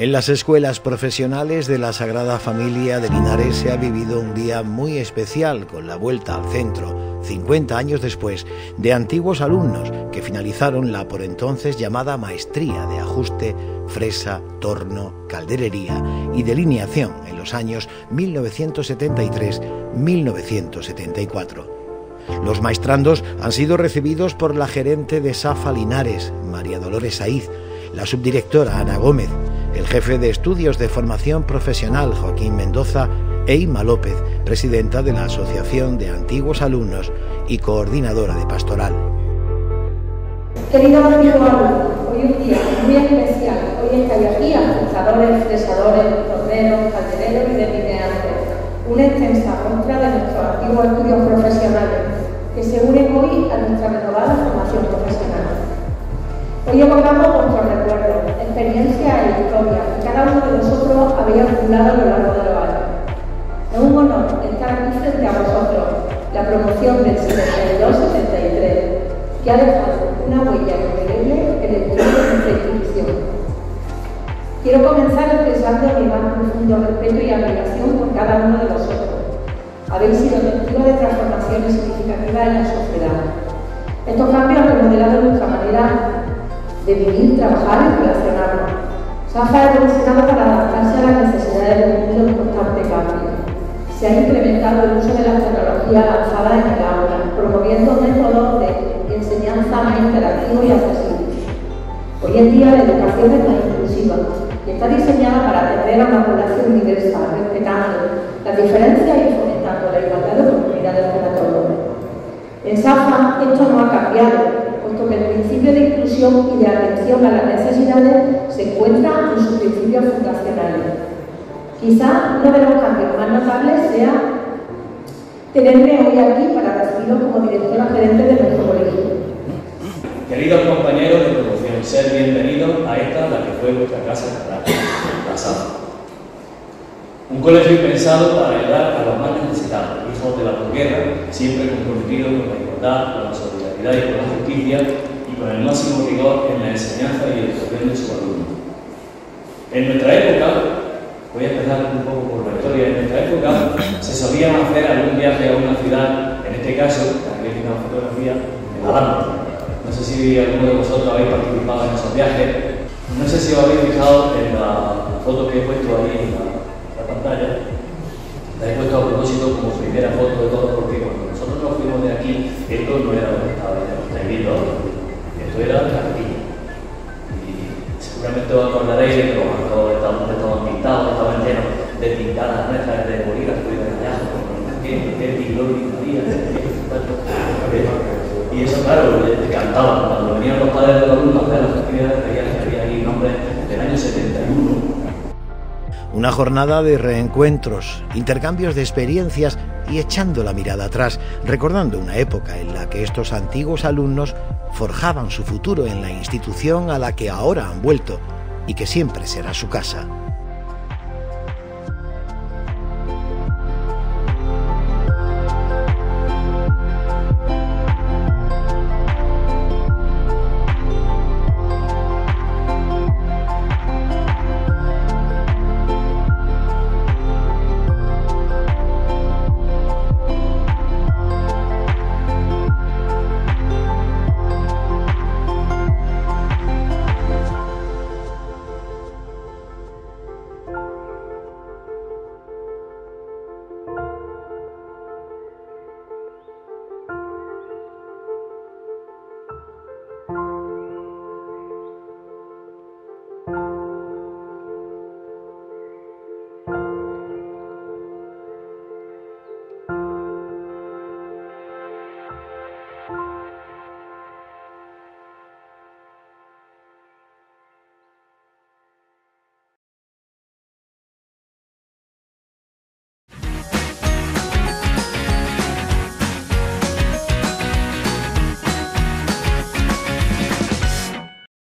En las escuelas profesionales de la Sagrada Familia de Linares se ha vivido un día muy especial con la vuelta al centro, 50 años después, de antiguos alumnos que finalizaron la por entonces llamada Maestría de Ajuste, Fresa, Torno, Calderería y Delineación en los años 1973-1974. Los maestrandos han sido recibidos por la gerente de SAFA Linares, María Dolores Saiz, la subdirectora Ana Gómez, el jefe de estudios de formación profesional Joaquín Mendoza e Inma López, presidenta de la Asociación de Antiguos Alumnos y coordinadora de pastoral. Queridos amigos alumnos, hoy es un día muy especial. Hoy estáis aquí ajustadores, fresadores, torneros, caldereros y delineantes. Una extensa muestra de nuestros antiguos estudios profesionales que se unen hoy a nuestra renovada formación profesional. Hoy evocamos vuestros recuerdos, experiencias e historias que cada uno de nosotros habéis acumulado a lo largo de los años. Es un honor estar aquí frente a vosotros, la promoción del 72-73, que ha dejado una huella indeleble en el estudio de nuestra institución. Quiero comenzar expresando mi más profundo respeto y admiración por cada uno de vosotros. Habéis sido testigos de transformaciones significativas en la sociedad. Estos cambios han remodelado nuestra manera de vivir, trabajar y relacionarnos. SAFA ha evolucionado para adaptarse a las necesidades del mundo en constante cambio. Se ha implementado el uso de las tecnologías avanzadas en el aula, promoviendo métodos de enseñanza más interactivos y accesibles. Hoy en día la educación es más inclusiva y está diseñada para atender a una población diversa, respetando las diferencias y fomentando la igualdad de oportunidades para todos. En SAFA esto no ha cambiado, puesto que el principio de inclusión y de atención a las necesidades se encuentra en sus principios fundacionales. Quizá uno de los cambios más notables sea tenerme hoy aquí para recibiros como directora gerente de nuestro colegio. Queridos compañeros de promoción, ser bienvenidos a esta, la que fue vuestra casa, la SAFA. Un colegio pensado para ayudar a los más necesitados, hijos de la posguerra, siempre comprometidos con la igualdad, con la solidaridad y con la justicia y con el máximo rigor en la enseñanza y educación de sus alumnos. En nuestra época, voy a empezar un poco por la historia, en nuestra época se solían hacer algún viaje a una ciudad, en este caso, aquí hay una fotografía, nadando. No sé si alguno de vosotros habéis participado en esos viajes. No sé si os habéis fijado en la foto que he puesto ahí en la pantalla. La he puesto a propósito como primera foto de todo, porque cuando nosotros nos fuimos de aquí, esto no era lo que estáis viendo ahora. Esto era Cartilla. Y seguramente os acordaréis de que los bancos estaban pintados, estaban llenos de pintadas nuestras, de bolígrafos y de rayazos, como qué gloria María, y eso, claro, cantaban. Cuando venían los padres de los alumnos a hacer las actividades, veían que había ahí nombres del año 71. Una jornada de reencuentros, intercambios de experiencias y echando la mirada atrás, recordando una época en la que estos antiguos alumnos forjaban su futuro en la institución a la que ahora han vuelto y que siempre será su casa.